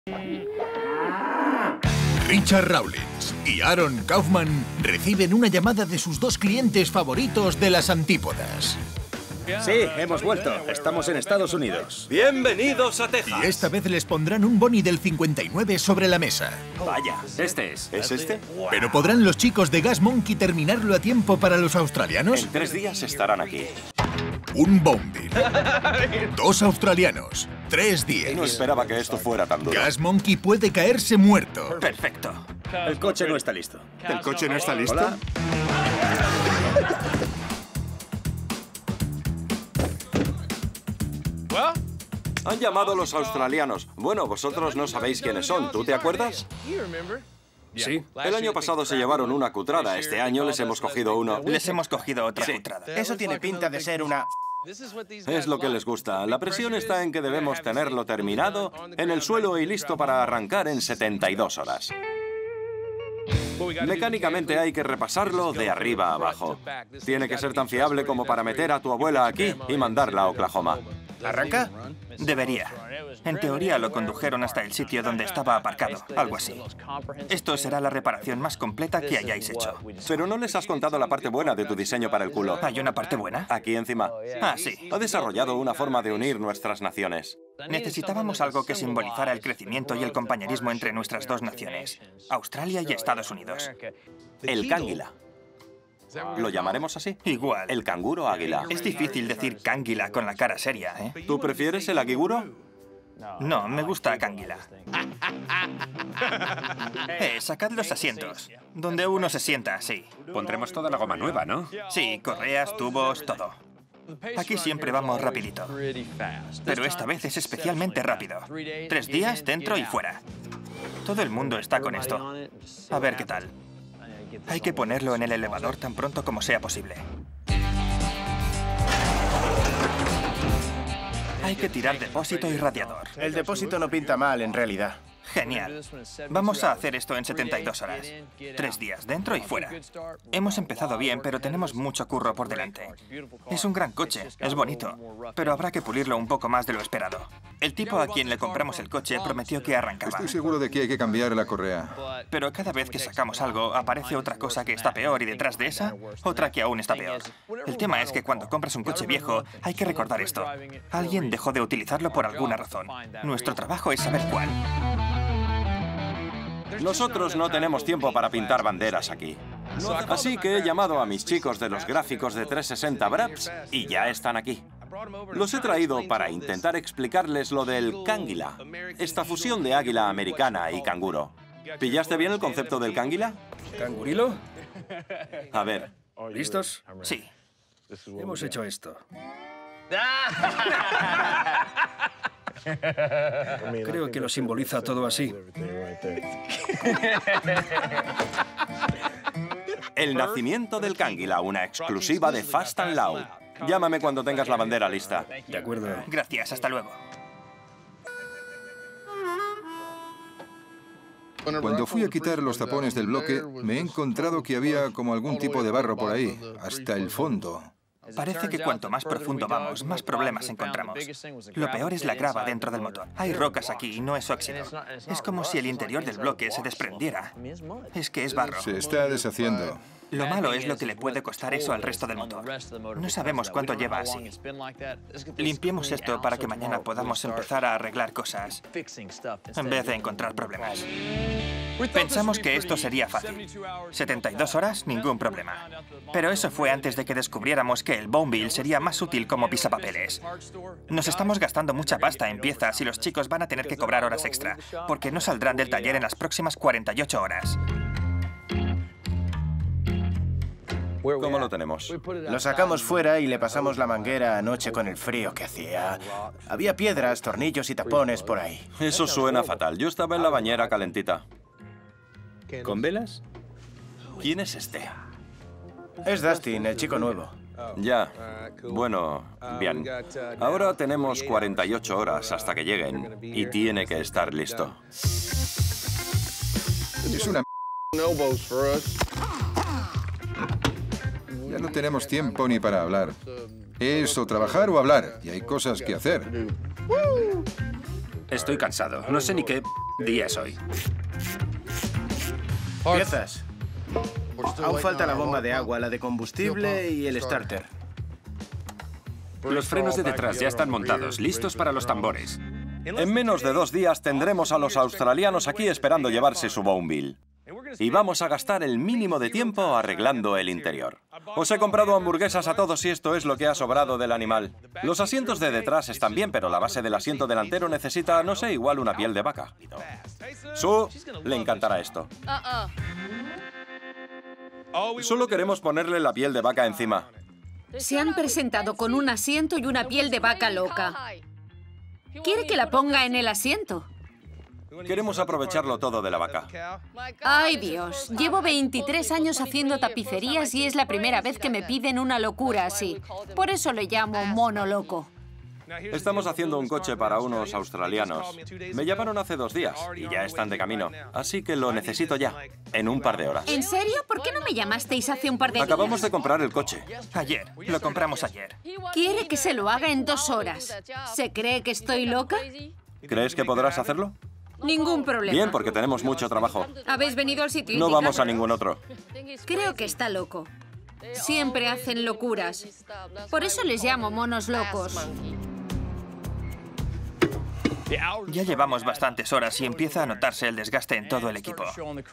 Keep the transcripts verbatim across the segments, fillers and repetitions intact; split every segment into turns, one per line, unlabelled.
Richard Rawlins y Aaron Kaufman reciben una llamada de sus dos clientes favoritos de las antípodas.
Sí, hemos vuelto. Estamos en Estados Unidos.
¡Bienvenidos a Texas!
Y esta vez les pondrán un boni del cincuenta y nueve sobre la mesa.
Vaya, este es. ¿Es este?
¿Pero podrán los chicos de Gas Monkey terminarlo a tiempo para los australianos?
En tres días estarán aquí.
Un Bombing. Dos australianos. Tres días.
No esperaba que esto fuera tan duro.
Gas Monkey puede caerse muerto.
Perfecto.
El coche no está listo.
¿El coche no está listo?
Hola.
Han llamado los australianos. Bueno, vosotros no sabéis quiénes son. ¿Tú te acuerdas?
Sí.
El año pasado se llevaron una cutrada. Este año les hemos cogido uno.
Les hemos cogido otra cutrada.
Eso tiene pinta de ser una...
Es lo que les gusta. La presión está en que debemos tenerlo terminado en el suelo y listo para arrancar en setenta y dos horas. Mecánicamente hay que repasarlo de arriba a abajo. Tiene que ser tan fiable como para meter a tu abuela aquí y mandarla a Oklahoma.
¿Arranca?
Debería. En teoría lo condujeron hasta el sitio donde estaba aparcado, algo así. Esto será la reparación más completa que hayáis hecho.
Pero no les has contado la parte buena de tu diseño para el culo.
¿Hay una parte buena?
Aquí encima.
Ah, sí.
Ha desarrollado una forma de unir nuestras naciones.
Necesitábamos algo que simbolizara el crecimiento y el compañerismo entre nuestras dos naciones, Australia y Estados Unidos.
El Canguila. ¿Lo llamaremos así?
Igual.
El canguro águila.
Es difícil decir Canguila con la cara seria, ¿eh?
¿Tú prefieres el aguiguro?
No, me gusta Canguila. Eh, sacad los asientos. Donde uno se sienta, sí.
Pondremos toda la goma nueva, ¿no?
Sí, correas, tubos, todo. Aquí siempre vamos rapidito. Pero esta vez es especialmente rápido. Tres días, dentro y fuera. Todo el mundo está con esto. A ver qué tal. Hay que ponerlo en el elevador tan pronto como sea posible. Hay que tirar depósito y radiador.
El depósito no pinta mal, en realidad.
Genial. Vamos a hacer esto en setenta y dos horas. Tres días, dentro y fuera. Hemos empezado bien, pero tenemos mucho curro por delante. Es un gran coche, es bonito, pero habrá que pulirlo un poco más de lo esperado. El tipo a quien le compramos el coche prometió que arrancaba.
Estoy seguro de que hay que cambiar la correa.
Pero cada vez que sacamos algo, aparece otra cosa que está peor y detrás de esa, otra que aún está peor. El tema es que cuando compras un coche viejo, hay que recordar esto. Alguien dejó de utilizarlo por alguna razón. Nuestro trabajo es saber cuál.
Nosotros no tenemos tiempo para pintar banderas aquí. Así que he llamado a mis chicos de los gráficos de trescientos sesenta Braps y ya están aquí. Los he traído para intentar explicarles lo del Canguila, esta fusión de águila americana y canguro. ¿Pillaste bien el concepto del Canguila?
¿Cangurilo?
A ver.
¿Listos?
Sí.
Hemos hecho esto. Creo que lo simboliza todo así.
El nacimiento del Canguila, una exclusiva de Fast and Loud. Llámame cuando tengas la bandera lista.
De acuerdo.
Gracias, hasta luego.
Cuando fui a quitar los tapones del bloque, me he encontrado que había como algún tipo de barro por ahí, hasta el fondo.
Parece que cuanto más profundo vamos, más problemas encontramos. Lo peor es la grava dentro del motor. Hay rocas aquí y no es óxido. Es como si el interior del bloque se desprendiera. Es que es barro.
Se está deshaciendo.
Lo malo es lo que le puede costar eso al resto del motor. No sabemos cuánto lleva así. Limpiemos esto para que mañana podamos empezar a arreglar cosas, en vez de encontrar problemas. Pensamos que esto sería fácil. setenta y dos horas, ningún problema. Pero eso fue antes de que descubriéramos que el Bonebill sería más útil como pisapapeles. Nos estamos gastando mucha pasta en piezas y los chicos van a tener que cobrar horas extra, porque no saldrán del taller en las próximas cuarenta y ocho horas.
¿Cómo lo tenemos?
Lo sacamos fuera y le pasamos la manguera anoche con el frío que hacía. Había piedras, tornillos y tapones por ahí.
Eso suena fatal. Yo estaba en la bañera calentita.
¿Con velas?
¿Quién es este?
Es Dustin, el chico nuevo.
Ya. Bueno, bien. Ahora tenemos cuarenta y ocho horas hasta que lleguen y tiene que estar listo.
Es una... Ya no tenemos tiempo ni para hablar. Es o trabajar o hablar, y hay cosas que hacer.
Estoy cansado. No sé ni qué día es hoy?
Piezas. Aún falta la bomba de agua, la de combustible y el starter.
Los frenos de detrás ya están montados, listos para los tambores.
En menos de dos días tendremos a los australianos aquí esperando llevarse su Bownville. Y vamos a gastar el mínimo de tiempo arreglando el interior. Os he comprado hamburguesas a todos y esto es lo que ha sobrado del animal. Los asientos de detrás están bien, pero la base del asiento delantero necesita, no sé, igual una piel de vaca. Sue, le encantará esto. Solo queremos ponerle la piel de vaca encima.
Se han presentado con un asiento y una piel de vaca loca. ¿Quiere que la ponga en el asiento?
Queremos aprovecharlo todo de la vaca.
Ay, Dios. Llevo veintitrés años haciendo tapicerías y es la primera vez que me piden una locura así. Por eso le llamo mono loco.
Estamos haciendo un coche para unos australianos. Me llamaron hace dos días y ya están de camino. Así que lo necesito ya, en un par de horas.
¿En serio? ¿Por qué no me llamasteis hace un par de días?
Acabamos de comprar el coche.
Ayer. Lo compramos ayer.
Quiere que se lo haga en dos horas. ¿Se cree que estoy loca?
¿Crees que podrás hacerlo?
Ningún problema.
Bien, porque tenemos mucho trabajo.
¿Habéis venido al sitio?
No vamos a ningún otro.
Creo que está loco. Siempre hacen locuras. Por eso les llamo monos locos.
Ya llevamos bastantes horas y empieza a notarse el desgaste en todo el equipo.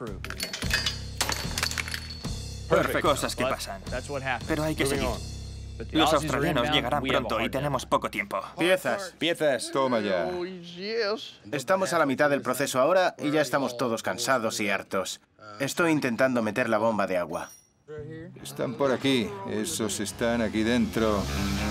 Cosas que pasan. Pero hay que seguir. Los australianos llegarán pronto y tenemos poco tiempo.
Piezas.
Piezas.
Toma ya.
Estamos a la mitad del proceso ahora y ya estamos todos cansados y hartos. Estoy intentando meter la bomba de agua.
Están por aquí. Esos están aquí dentro.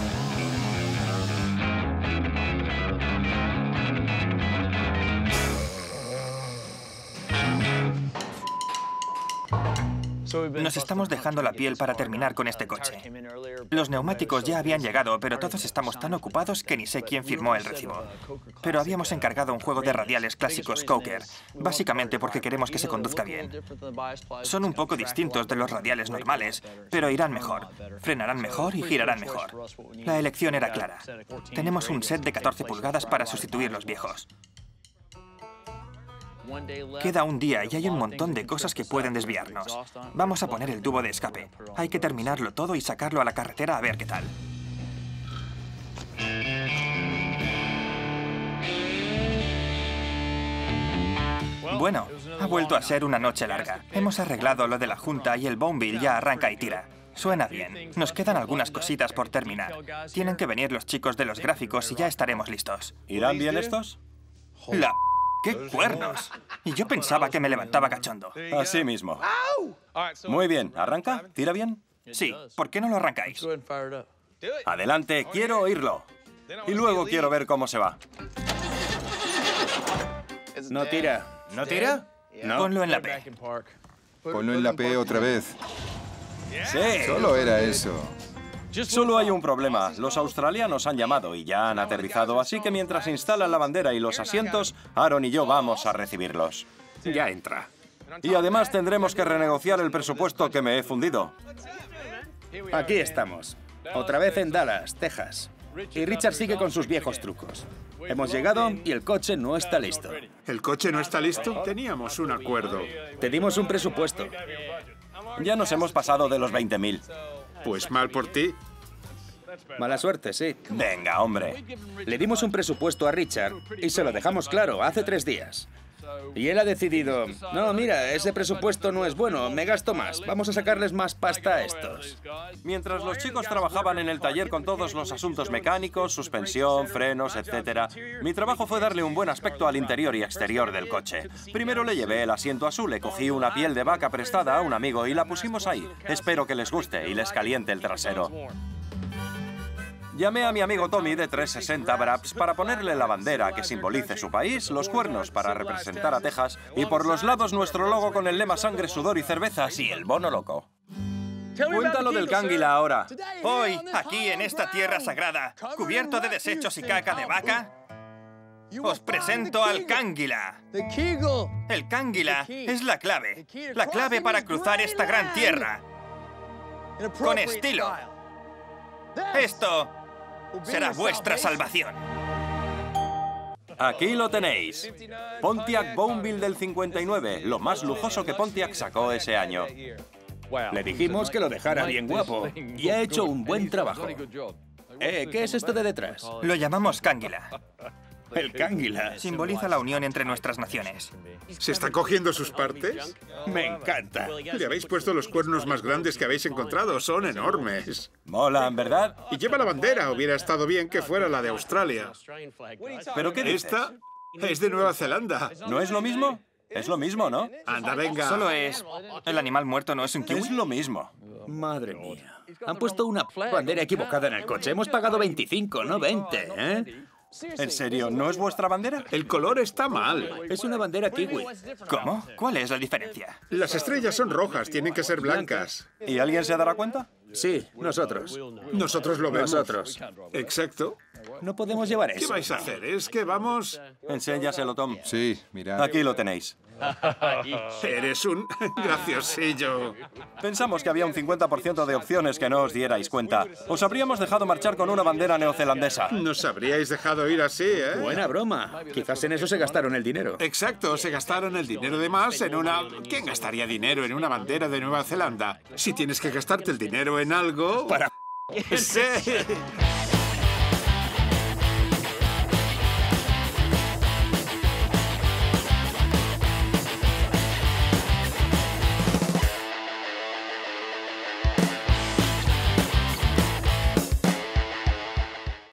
Nos estamos dejando la piel para terminar con este coche. Los neumáticos ya habían llegado, pero todos estamos tan ocupados que ni sé quién firmó el recibo. Pero habíamos encargado un juego de radiales clásicos Coker, básicamente porque queremos que se conduzca bien. Son un poco distintos de los radiales normales, pero irán mejor, frenarán mejor y girarán mejor. La elección era clara. Tenemos un set de catorce pulgadas para sustituir los viejos. Queda un día y hay un montón de cosas que pueden desviarnos. Vamos a poner el tubo de escape. Hay que terminarlo todo y sacarlo a la carretera a ver qué tal. Bueno, ha vuelto a ser una noche larga. Hemos arreglado lo de la junta y el Bownville ya arranca y tira. Suena bien. Nos quedan algunas cositas por terminar. Tienen que venir los chicos de los gráficos y ya estaremos listos.
¿Irán bien estos?
La... ¡Qué cuernos! Y yo pensaba que me levantaba cachondo.
Así mismo. Muy bien. ¿Arranca? ¿Tira bien?
Sí. ¿Por qué no lo arrancáis?
Adelante. Quiero oírlo. Y luego quiero ver cómo se va.
No tira.
¿No tira?
No.
Ponlo en la P.
Ponlo en la P otra vez.
Sí.
Solo era eso.
Solo hay un problema. Los australianos han llamado y ya han aterrizado, así que mientras instalan la bandera y los asientos, Aaron y yo vamos a recibirlos.
Ya entra.
Y además tendremos que renegociar el presupuesto que me he fundido.
Aquí estamos. Otra vez en Dallas, Texas. Y Richard sigue con sus viejos trucos. Hemos llegado y el coche no está listo.
¿El coche no está listo? Teníamos un acuerdo.
Te dimos un presupuesto.
Ya nos hemos pasado de los veinte mil.
Pues mal por ti.
Mala suerte, sí.
Venga, hombre.
Le dimos un presupuesto a Richard y se lo dejamos claro hace tres días. Y él ha decidido, no, mira, ese presupuesto no es bueno, me gasto más. Vamos a sacarles más pasta a estos.
Mientras los chicos trabajaban en el taller con todos los asuntos mecánicos, suspensión, frenos, etcétera, mi trabajo fue darle un buen aspecto al interior y exterior del coche. Primero le llevé el asiento azul, le cogí una piel de vaca prestada a un amigo y la pusimos ahí. Espero que les guste y les caliente el trasero. Llamé a mi amigo Tommy de trescientos sesenta Brabs para ponerle la bandera que simbolice su país, los cuernos para representar a Texas y por los lados nuestro logo con el lema sangre, sudor y cervezas y el bono loco. Cuéntalo del Canguila ahora.
Hoy, aquí en esta tierra sagrada, cubierto de desechos y caca de vaca, os presento al Canguila. El Canguila es la clave, la clave para cruzar esta gran tierra. Con estilo. Esto será vuestra salvación.
Aquí lo tenéis. Pontiac Bonneville del cincuenta y nueve, lo más lujoso que Pontiac sacó ese año.
Le dijimos que lo dejara bien guapo y ha hecho un buen trabajo. Eh, ¿qué es esto de detrás?
Lo llamamos Cángila.
El Cángila.
Simboliza la unión entre nuestras naciones.
¿Se está cogiendo sus partes?
Me encanta.
Le habéis puesto los cuernos más grandes que habéis encontrado. Son enormes.
Molan, ¿verdad?
Y lleva la bandera. Hubiera estado bien que fuera la de Australia.
¿Pero qué dices?
Esta es de Nueva Zelanda.
¿No es lo mismo? Es lo mismo, ¿no?
Anda, venga.
Solo es... El animal muerto no es un kiwi.
Es lo mismo.
Madre mía. Han puesto una bandera equivocada en el coche. Hemos pagado veinticinco, no veinte, ¿eh?
¿En serio? ¿No es vuestra bandera?
El color está mal.
Es una bandera kiwi.
¿Cómo? ¿Cuál es la diferencia?
Las estrellas son rojas, tienen que ser blancas.
¿Y alguien se dará cuenta?
Sí, nosotros.
Nosotros lo vemos.
Nosotros.
Exacto.
No podemos llevar
¿Qué
eso.
vais a hacer? Es que vamos...
Enséñaselo, Tom.
Sí, mirad.
Aquí lo tenéis.
Eres un graciosillo.
Pensamos que había un cincuenta por ciento de opciones que no os dierais cuenta. Os habríamos dejado marchar con una bandera neozelandesa.
Nos habríais dejado ir así, ¿eh?
Buena broma. Quizás en eso se gastaron el dinero.
Exacto, se gastaron el dinero de más en una... ¿Quién gastaría dinero en una bandera de Nueva Zelanda? Si tienes que gastarte el dinero en algo...
Para...
Sí.